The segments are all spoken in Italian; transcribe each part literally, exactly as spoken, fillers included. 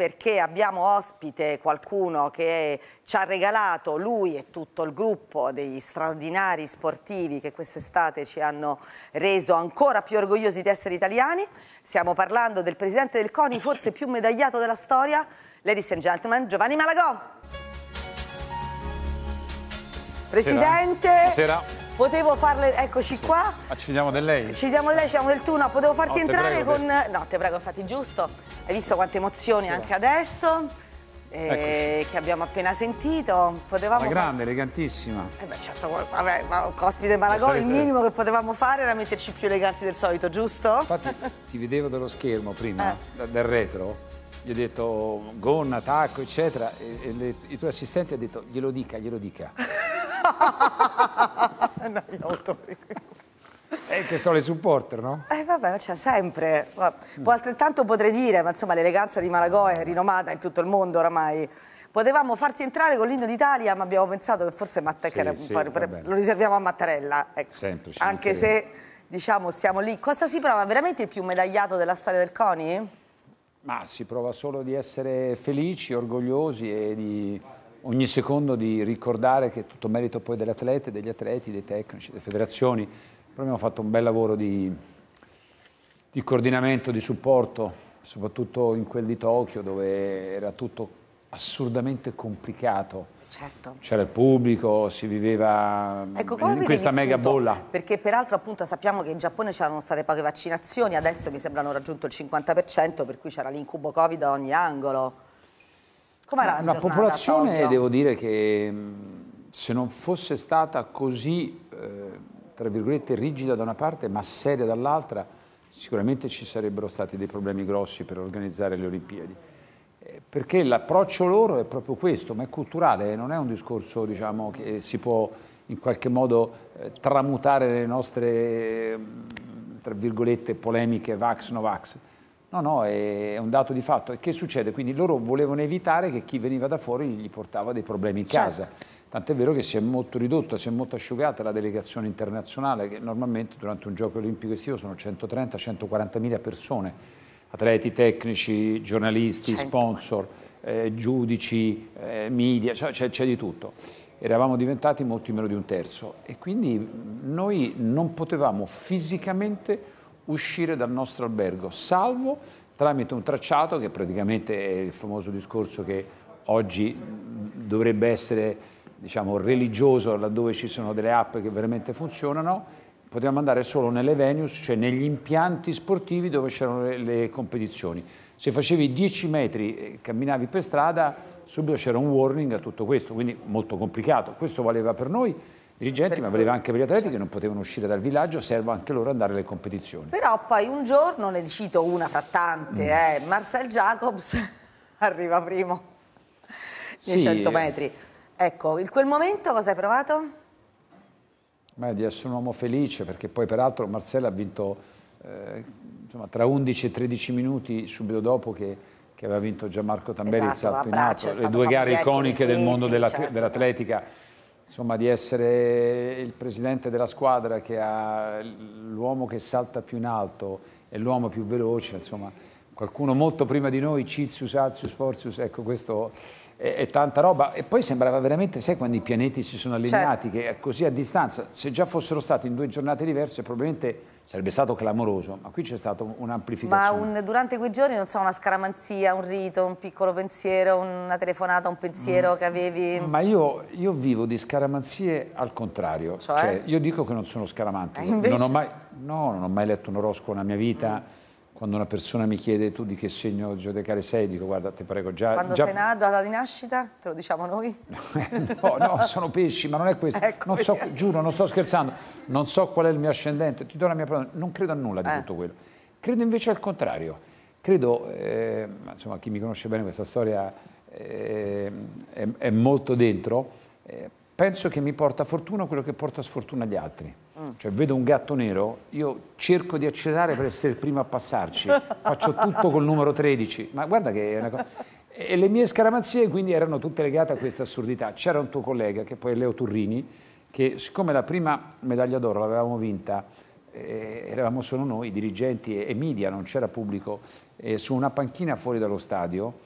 perché abbiamo ospite qualcuno che ci ha regalato, lui e tutto il gruppo degli straordinari sportivi che quest'estate ci hanno reso ancora più orgogliosi di essere italiani. Stiamo parlando del presidente del CONI, forse più medagliato della storia, ladies and gentlemen, Giovanni Malagò. Presidente, Buonasera. Potevo farle, eccoci qua. Ma ci diamo del lei? Ci diamo del lei, ci diamo del tu, no, potevo farti no, entrare prego, con... Te... No, te prego, infatti, giusto. Hai visto quante emozioni sì, anche adesso, eh, che abbiamo appena sentito. Potevamo Ma grande, far... elegantissima. Eh beh, certo, vabbè, ma ospite Malagò, il minimo che potevamo fare era metterci più eleganti del solito, giusto? Infatti, ti vedevo dallo schermo prima, eh. del retro. Gli ho detto gonna, tacco, eccetera, e, e le, i tuoi assistenti hanno detto glielo dica, glielo dica. No, io autori. Eh, che sono le supporter, no? Eh vabbè, c'è sempre. Poi altrettanto potrei dire, ma insomma l'eleganza di Malagò è rinomata in tutto il mondo oramai. Potevamo farti entrare con l'inno d'Italia, ma abbiamo pensato che forse Matta... sì, che era sì, un po' lo riserviamo a Mattarella. Ecco. Sempre, anche se, diciamo, stiamo lì. Cosa si prova? Veramente il più medagliato della storia del CONI? Ma si prova solo di essere felici, orgogliosi e di... ogni secondo di ricordare che è tutto merito poi delle atlete, degli atleti, dei tecnici, delle federazioni. Però abbiamo fatto un bel lavoro di, di coordinamento, di supporto, soprattutto in quel di Tokyo dove era tutto assurdamente complicato. Certo. C'era il pubblico, si viveva ecco, in questa mega bolla. Perché peraltro appunto sappiamo che in Giappone c'erano state poche vaccinazioni, adesso mi sembrano raggiunto il cinquanta per cento, per cui c'era l'incubo Covid a ogni angolo. Com'era la Una giornata, popolazione, Tokyo? devo dire che se non fosse stata così, eh, tra virgolette, rigida da una parte ma seria dall'altra, sicuramente ci sarebbero stati dei problemi grossi per organizzare le Olimpiadi. Eh, perché l'approccio loro è proprio questo, ma è culturale, non è un discorso, diciamo, che si può in qualche modo eh, tramutare nelle nostre, tra virgolette, polemiche vax-no-vax. No, no, è un dato di fatto. E che succede? Quindi loro volevano evitare che chi veniva da fuori gli portava dei problemi in casa. Certo. Tant'è vero che si è molto ridotta, si è molto asciugata la delegazione internazionale, che normalmente durante un gioco olimpico estivo sono centotrenta centoquarantamila persone, atleti, tecnici, giornalisti, sponsor, eh, giudici, eh, media, c'è di tutto. Eravamo diventati molti meno di un terzo e quindi noi non potevamo fisicamente uscire dal nostro albergo, salvo tramite un tracciato che praticamente è il famoso discorso che oggi dovrebbe essere, diciamo, religioso, laddove ci sono delle app che veramente funzionano. Potevamo andare solo nelle venues, cioè negli impianti sportivi dove c'erano le, le competizioni. Se facevi dieci metri e camminavi per strada, subito c'era un warning a tutto questo, quindi molto complicato. Questo valeva per noi dirigenti, ma valeva anche per gli atleti, certo, che non potevano uscire dal villaggio, serve anche loro andare alle competizioni. Però poi un giorno, ne cito una fra tante, mm. eh, Marcel Jacobs arriva primo nei sì, cento metri. Ecco, in quel momento cosa hai provato? Beh, di essere un uomo felice, perché poi peraltro Marcel ha vinto eh, insomma, tra undici e tredici minuti subito dopo che, che aveva vinto Gianmarco Tamberi, esatto, il salto in alto, le due gare iconiche del mondo dell'atletica. Certo, insomma, di essere il presidente della squadra che ha l'uomo che salta più in alto e l'uomo più veloce, insomma, qualcuno molto prima di noi, Cizius, Alzius, Forzius, ecco, questo è, è tanta roba. E poi sembrava veramente, sai, quando i pianeti si sono allineati, certo, che è così a distanza, se già fossero stati in due giornate diverse probabilmente sarebbe stato clamoroso, ma qui c'è stata un'amplificazione. Ma un, durante quei giorni, non so, una scaramanzia, un rito, un piccolo pensiero, una telefonata, un pensiero mm. che avevi? Ma io, io vivo di scaramanzie al contrario. Cioè? Cioè, io dico che non sono scaramantico. Eh, non ho mai, no, non ho mai letto un oroscopo nella mia vita. Mm. Quando una persona mi chiede tu di che segno zodiacale sei, dico guarda, ti prego, già... Quando già... sei nato, data di nascita? Te lo diciamo noi? no, no, sono pesci, ma non è questo. Ecco, non so, giuro, non sto scherzando. Non so qual è il mio ascendente, ti do la mia parola, non credo a nulla di eh. tutto quello. Credo invece al contrario. Credo, eh, insomma, chi mi conosce bene questa storia eh, è, è molto dentro, eh, penso che mi porta fortuna quello che porta sfortuna agli altri. Mm. Cioè vedo un gatto nero, io cerco di accelerare per essere il primo a passarci, faccio tutto col numero tredici, ma guarda che è una cosa... E le mie scaramanzie quindi erano tutte legate a questa assurdità. C'era un tuo collega, che poi è Leo Turrini, che siccome la prima medaglia d'oro l'avevamo vinta, eh, eravamo solo noi, dirigenti e, e media, non c'era pubblico, eh, su una panchina fuori dallo stadio,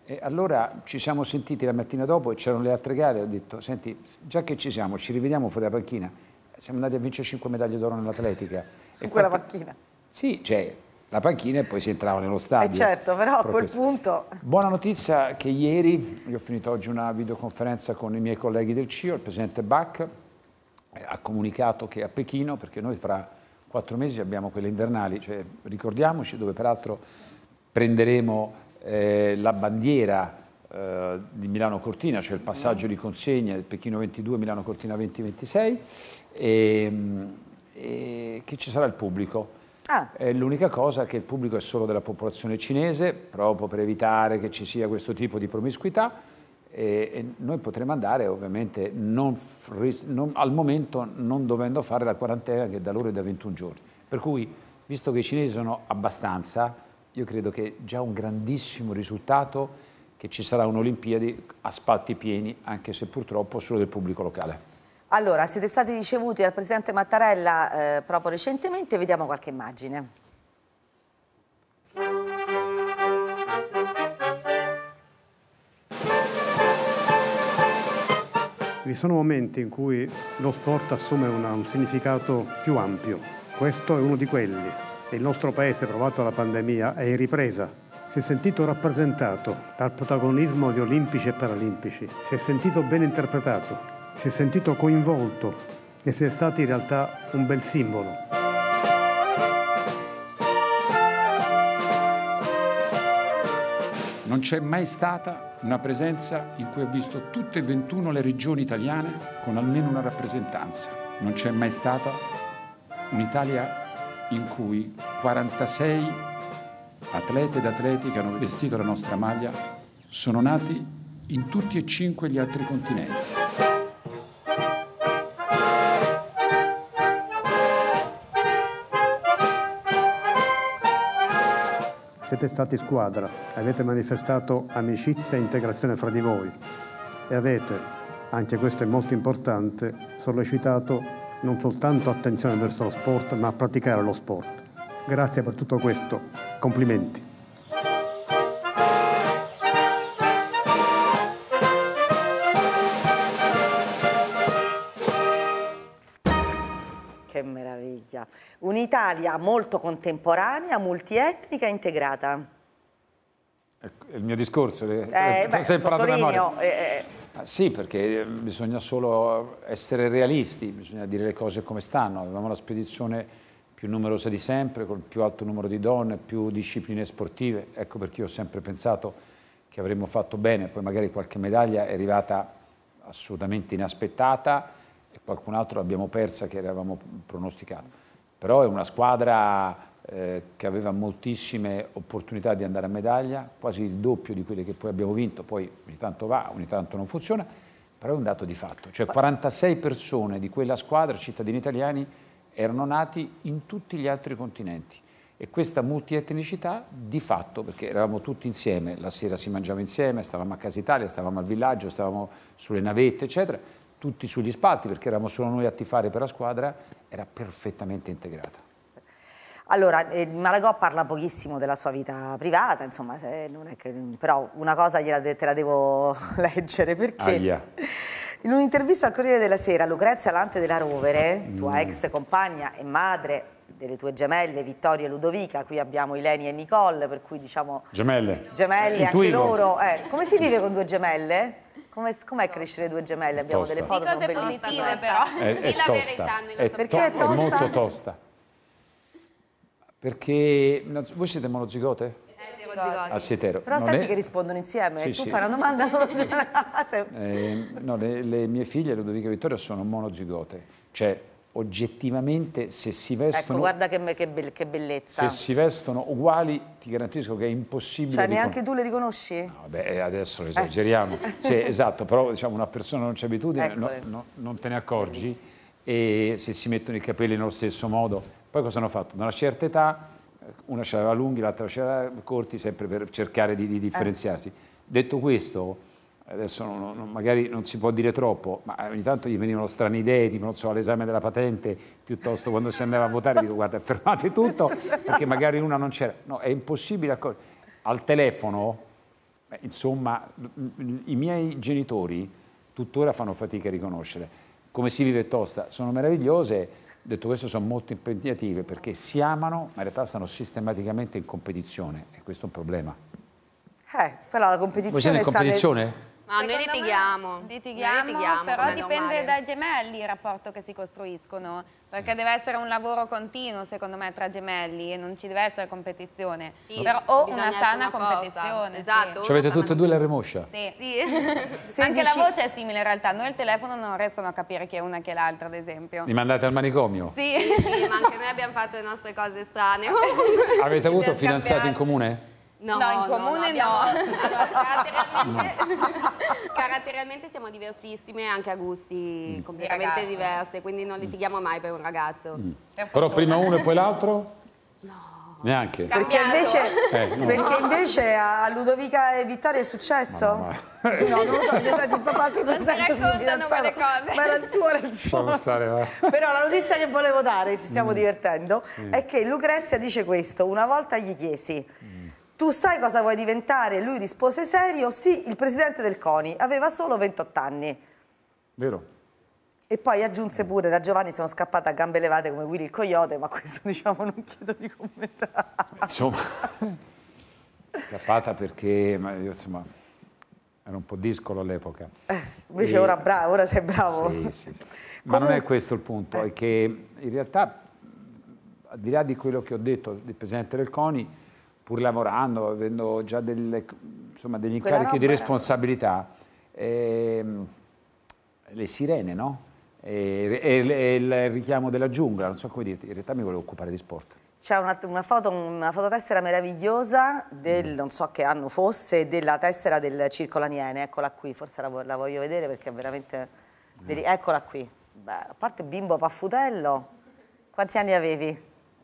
E allora ci siamo sentiti la mattina dopo e c'erano le altre gare e ho detto, senti, già che ci siamo, ci rivediamo fuori la panchina. Siamo andati a vincere cinque medaglie d'oro nell'atletica. Su quella panchina? Sì, cioè la panchina e poi si entrava nello stadio. Eh certo, però a quel punto... Buona notizia che ieri, io ho finito oggi una videoconferenza con i miei colleghi del C I O, il presidente Bach ha comunicato che a Pechino, perché noi fra quattro mesi abbiamo quelle invernali, cioè ricordiamoci, dove peraltro prenderemo eh, la bandiera eh, di Milano Cortina, cioè il passaggio di consegna del Pechino ventidue, Milano Cortina venti ventisei, e, e che ci sarà il pubblico. Ah. L'unica cosa è che il pubblico è solo della popolazione cinese, proprio per evitare che ci sia questo tipo di promiscuità, e, e noi potremo andare ovviamente non, non, al momento non dovendo fare la quarantena che da loro è da ventuno giorni. Per cui, visto che i cinesi sono abbastanza, io credo che già un grandissimo risultato che ci sarà un'Olimpiadi a spalti pieni, anche se purtroppo solo del pubblico locale. Allora, siete stati ricevuti dal Presidente Mattarella eh, proprio recentemente, vediamo qualche immagine. Vi sono momenti in cui lo sport assume una, un significato più ampio. Questo è uno di quelli. Il nostro paese, provato dalla pandemia, è in ripresa. Si è sentito rappresentato dal protagonismo di olimpici e paralimpici. Si è sentito ben interpretato. Si è sentito coinvolto e si è stati in realtà un bel simbolo. Non c'è mai stata una presenza in cui ho visto tutte e ventuno le regioni italiane con almeno una rappresentanza. Non c'è mai stata un'Italia in cui quarantasei atlete ed atleti che hanno vestito la nostra maglia sono nati in tutti e cinque gli altri continenti. Siete stati squadra, avete manifestato amicizia e integrazione fra di voi e avete, anche questo è molto importante, sollecitato non soltanto attenzione verso lo sport, ma a praticare lo sport. Grazie per tutto questo, complimenti. Che meraviglia. Un'Italia molto contemporanea, multietnica e integrata. Il mio discorso eh, è beh, sempre la memoria. Eh, ah, sì, perché bisogna solo essere realisti, bisogna dire le cose come stanno. Avevamo la spedizione più numerosa di sempre, con il più alto numero di donne, più discipline sportive. Ecco perché io ho sempre pensato che avremmo fatto bene, poi magari qualche medaglia è arrivata assolutamente inaspettata, e qualcun altro l'abbiamo persa che eravamo pronosticato. Però è una squadra eh, che aveva moltissime opportunità di andare a medaglia, quasi il doppio di quelle che poi abbiamo vinto, poi ogni tanto va, ogni tanto non funziona, però è un dato di fatto. Cioè quarantasei persone di quella squadra, cittadini italiani, erano nati in tutti gli altri continenti. E questa multietnicità di fatto, perché eravamo tutti insieme, la sera si mangiava insieme, stavamo a Casa Italia, stavamo al villaggio, stavamo sulle navette, eccetera, tutti sugli spalti, perché eravamo solo noi a tifare per la squadra, era perfettamente integrata. Allora, eh, Malagò parla pochissimo della sua vita privata, insomma, se non è che, però una cosa gliela, te la devo leggere, perché Aia. In un'intervista al Corriere della Sera, Lucrezia Lante della Rovere, mm. tua ex compagna e madre delle tue gemelle Vittoria e Ludovica, qui abbiamo Ileni e Nicole, per cui diciamo... Gemelle. Gemelle, anche loro. Eh, come si vive con due gemelle? Com'è com crescere due gemelle? Abbiamo tosta. delle foto, di cose sono bellissime. positive però, è, di è la tosta. verità noi è, perché è tosta? È molto tosta. Perché voi siete monozigote? Eh, ah, siete ero. Però no, senti le... che rispondono insieme, sì, tu sì. fai una domanda loro eh, no, le, le mie figlie, Ludovica e Vittoria, sono monozigote. Cioè, oggettivamente, se si vestono... Ecco, guarda che, che, be che bellezza. Se si vestono uguali, ti garantisco che è impossibile... Cioè, neanche tu le riconosci? No, beh, adesso esageriamo. Eh. Sì, esatto, però diciamo una persona non c'è abitudine, no, no, non te ne accorgi. Bellissimo. E se si mettono i capelli nello stesso modo, poi cosa hanno fatto? Da una certa età, una ce l'aveva lunghi, l'altra ce l'aveva corti, sempre per cercare di, di differenziarsi. Eh. Detto questo, adesso non, non, magari non si può dire troppo, ma ogni tanto gli venivano strane idee, tipo non so, all'esame della patente, piuttosto quando si andava a votare, dico guarda, fermate tutto, perché magari una non c'era. No, è impossibile accorgere. Al telefono Beh, insomma, i miei genitori tuttora fanno fatica a riconoscere. Come si vive tosta? Sono meravigliose, detto questo sono molto impegnative perché si amano, ma in realtà stanno sistematicamente in competizione e questo è un problema. Eh, però la competizione Voi siete in competizione? Sta... Ma noi litighiamo. Litighiamo, litighiamo però dipende normale. dai gemelli il rapporto che si costruiscono, perché deve essere un lavoro continuo secondo me tra gemelli e non ci deve essere competizione, Sì, però o bisogna una sana essere una competizione. forza. Esatto. Sì. Ci avete tutte e due la remoscia? Sì. Sì. Anche la voce è simile in realtà, noi al telefono non riescono a capire chi è una che l'altra ad esempio. Li mandate al manicomio? Sì. Sì, ma anche noi abbiamo fatto le nostre cose strane. Avete avuto Siamo fidanzati in scambiati. comune? No, in comune no. Allora, caratterialmente, caratterialmente siamo diversissime anche a gusti Di completamente ragazze. diversi, quindi non litighiamo mai per un ragazzo. Per Però fortuna. prima uno e poi l'altro? No. Neanche? Perché invece, Eh, no. perché invece a Ludovica e Vittoria è successo? Ma No, non lo so, c'è stato il papà ti presenta il mio raccontano fidanzato, quelle cose. ma era il tuo, era il Lasciamo suo. stare, va. Però la notizia che volevo dare, ci Mm. stiamo divertendo, è che Lucrezia dice questo. Una volta gli chiesi: tu sai cosa vuoi diventare? E lui rispose serio: sì, il presidente del CONI. Aveva solo ventotto anni. Vero? E poi aggiunse pure: da Giovanni sono scappata a gambe levate come Willy il Coyote, ma questo diciamo non chiedo di commentare. Insomma, scappata perché ma io, insomma, ero un po' discolo all'epoca. Invece E- ora, bravo, ora sei bravo. Sì, sì, sì. Ma non è questo il punto, è che in realtà, al di là di quello che ho detto del Presidente del CONI, pur lavorando, avendo già delle, insomma, degli Quella incarichi di roba era- responsabilità, ehm, le sirene, no? E, e- e il richiamo della giungla, non so come dirti, in realtà mi volevo occupare di sport. C'è una, una foto, una fototessera meravigliosa del, non so che anno fosse, della tessera del Circolo Aniene. Eccola qui, forse la, vo- la voglio vedere perché è veramente... deli- Eccola qui. Beh, a parte bimbo paffutello, quanti anni avevi?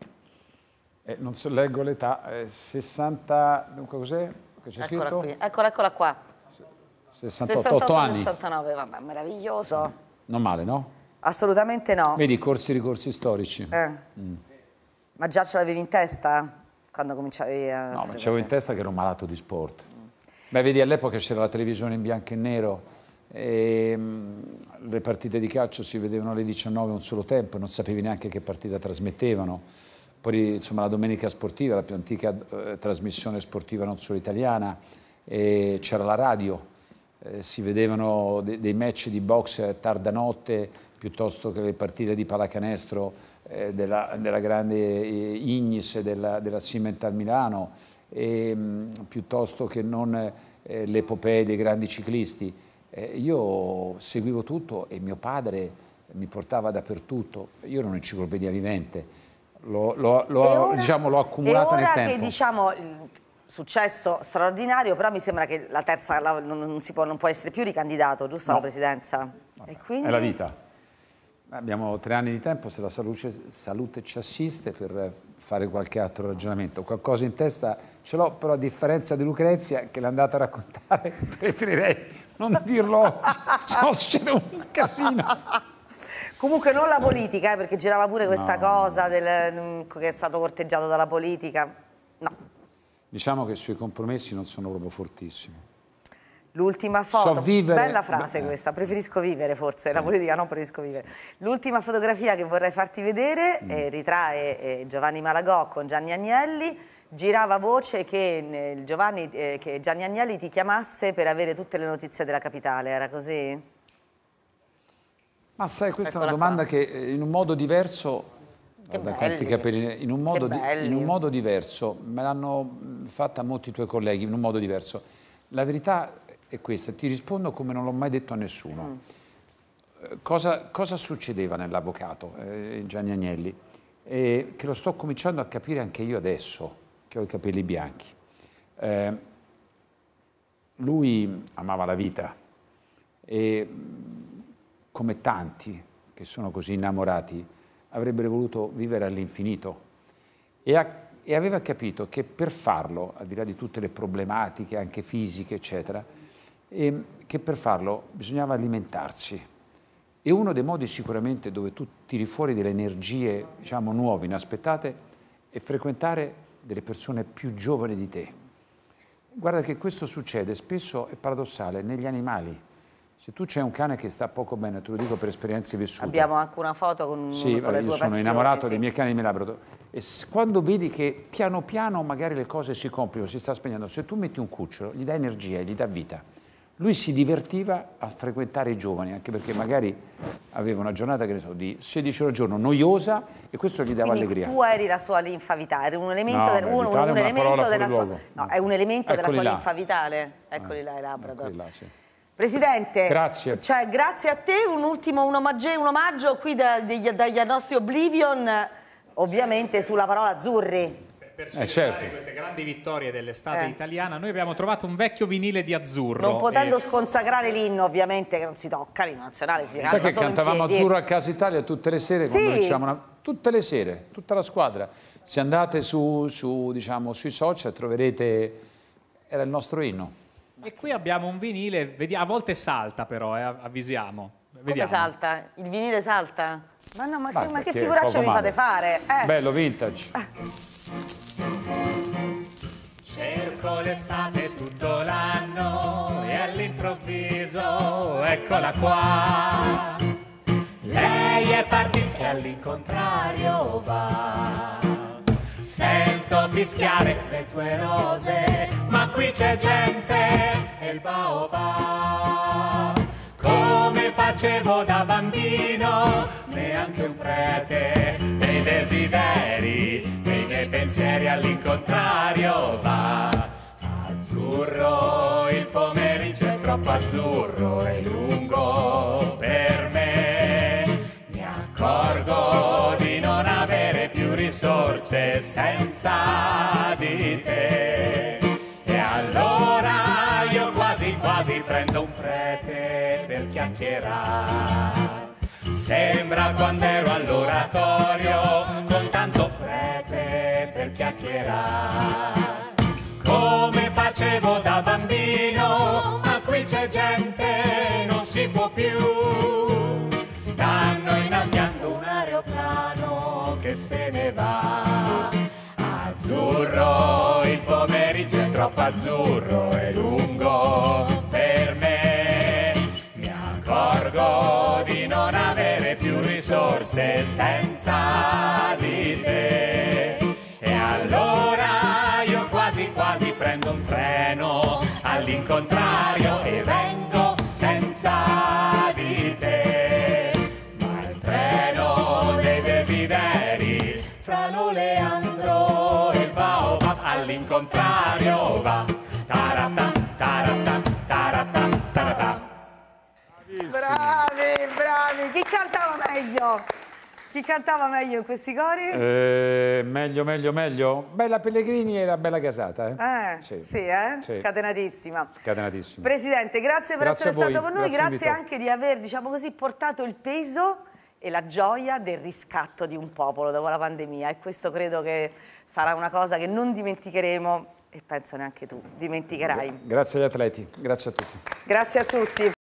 Eh, non so, leggo l'età, eh, sessanta, dunque cos'è? Che c'è Eccola scritto? qui, eccola, eccola qua. sessantotto, otto anni. sessantanove, vabbè, meraviglioso. Non male, no? Assolutamente no. Vedi, corsi e ricorsi storici. Eh. Ma già ce l'avevi in testa quando cominciavi a... No, ma c'avevo in testa che ero malato di sport. Beh, vedi, all'epoca c'era la televisione in bianco e nero, e, mh, le partite di calcio si vedevano alle diciannove un solo tempo, non sapevi neanche che partita trasmettevano. Poi, insomma, la domenica sportiva, la più antica eh, trasmissione sportiva non solo italiana, e c'era la radio, eh, si vedevano de- dei match di box tarda notte, piuttosto che le partite di pallacanestro eh, della, della grande eh, Ignis della, della Cimental Milano, e, mh, piuttosto che non eh, le epopee dei grandi ciclisti. Eh, io seguivo tutto e mio padre mi portava dappertutto. Io ero un'enciclopedia vivente, l'ho, l'ho, l'ho, E ora- diciamo, l'ho accumulata e nel ora tempo. che diciamo il successo straordinario, però mi sembra che la terza la- non, non si può, non può essere più ricandidato, giusto, alla No. presidenza? E quindi... È la vita. Abbiamo tre anni di tempo, se la salute, salute ci assiste, per fare qualche altro ragionamento. Qualcosa in testa ce l'ho, però a differenza di Lucrezia, che l'è andata a raccontare, preferirei non dirlo oggi, se no succede un casino. Comunque non la politica, eh, perché girava pure questa No. cosa del, che è stato corteggiato dalla politica. No. Diciamo che sui compromessi non sono proprio fortissimo. L'ultima foto, So vivere- bella frase Beh, questa, preferisco vivere forse, la politica non preferisco vivere. L'ultima fotografia che vorrei farti vedere Mm. eh, ritrae eh, Giovanni Malagò con Gianni Agnelli. Girava voce che, eh, Giovanni, eh, che Gianni Agnelli ti chiamasse per avere tutte le notizie della capitale, era così? Ma sai, questa è Eccola una domanda qua. che eh, in un modo diverso, Che guarda belli. quanti capelli, in un, modo di- belli. in un modo diverso, me l'hanno mh, fatta molti tuoi colleghi, in un modo diverso. La verità è questa, ti rispondo come non l'ho mai detto a nessuno. Eh, Cosa, cosa succedeva nell'avvocato eh, Gianni Agnelli? Eh, che lo sto cominciando a capire anche io adesso, che ho i capelli bianchi. Eh, lui amava la vita e come tanti che sono così innamorati, avrebbero voluto vivere all'infinito e, ha- e aveva capito che per farlo, al di là di tutte le problematiche anche fisiche, eccetera, e che per farlo bisognava alimentarsi. E uno dei modi sicuramente dove tu tiri fuori delle energie, diciamo, nuove, inaspettate, è frequentare delle persone più giovani di te. guarda che questo succede spesso, è paradossale, negli animali. Se tu c'è un cane che sta poco bene, te lo dico per esperienze vissute. Abbiamo anche una foto con, sì, con le io tue sono passioni, innamorato sì. dei miei cani e dei miei labrador. E quando vedi che piano piano magari le cose si complicano, si sta spegnendo, se tu metti un cucciolo, gli dai energia, gli dà vita. Lui si divertiva a frequentare i giovani, anche perché magari aveva una giornata, che ne so, di sedici ore al giorno, noiosa, e questo gli dava Quindi allegria. tu eri la sua linfa vitale, eri un elemento, No, del, beh, un, vitale un è una elemento parola della fuori sua... luogo. No, è un elemento Eccoli della sua là. linfa vitale. Eccoli Eh, là, i Labrador. eccoli là, sì. Presidente, grazie. Cioè, grazie a te, un ultimo un omaggio, un omaggio qui da, degli, dagli nostri Oblivion, ovviamente sulla parola azzurri. Per eh, certo. queste grandi vittorie dell'estate Eh. italiana, noi abbiamo trovato un vecchio vinile di Azzurro. Non potendo e... sconsacrare l'inno, ovviamente, che non si tocca, l'inno nazionale si Sai canta che solo in cantavamo piedi. Azzurro a Casa Italia tutte le sere, Sì. quando diciamo una... tutte le sere, tutta la squadra. Se andate su, su, diciamo, sui social troverete, era il nostro inno. E qui abbiamo un vinile, vedi, a volte salta però, eh, avvisiamo. Vediamo. Come salta? Il vinile salta? Ma no, ma, Vai, che, ma che perché figuraccia poco mi fate male. fare? Eh. Bello, vintage. Cerco l'estate tutto l'anno e all'improvviso eccola qua. Lei è partita e all'incontrario va. Sento fischiare le tue rose, ma qui c'è gente e il baobab. Come facevo da bambino, neanche un prete dei desideri, dei miei pensieri all'incontrario va. Azzurro, il pomeriggio è troppo azzurro e lungo per me. Mi accorgo di non avere più risorse senza di te. E allora io quasi quasi prendo un prete per chiacchierare. Sembra quando ero all'oratorio con tanto prete per chiacchierare. Come facevo da bambino, ma qui c'è gente, non si può più. Stanno innaffiando un aeroplano che se ne va. Azzurro, il pomeriggio è troppo azzurro e lungo per me. Mi accorgo di non avere più risorse senza di te. E allora io quasi quasi prendo un treno all'incontrario e vengo senza di te. Ma il treno dei desideri fra l'oleandro e il baobab all'incontrario va. Tarata, tarata, tarata, tarata. Bravi, bravi. Chi cantava meglio? Chi cantava meglio in questi cori? Eh, meglio, meglio, meglio. Bella Pellegrini e la Bella Casata. Eh, Eh, sì, sì, eh? Sì. Scatenatissima. Scatenatissima. Presidente, grazie per Grazie essere a voi, stato con noi, grazie grazie invito. anche di aver, diciamo così, portato il peso e la gioia del riscatto di un popolo dopo la pandemia, e questo credo che sarà una cosa che non dimenticheremo, e penso neanche tu dimenticherai. Grazie agli atleti, grazie a tutti. Grazie a tutti.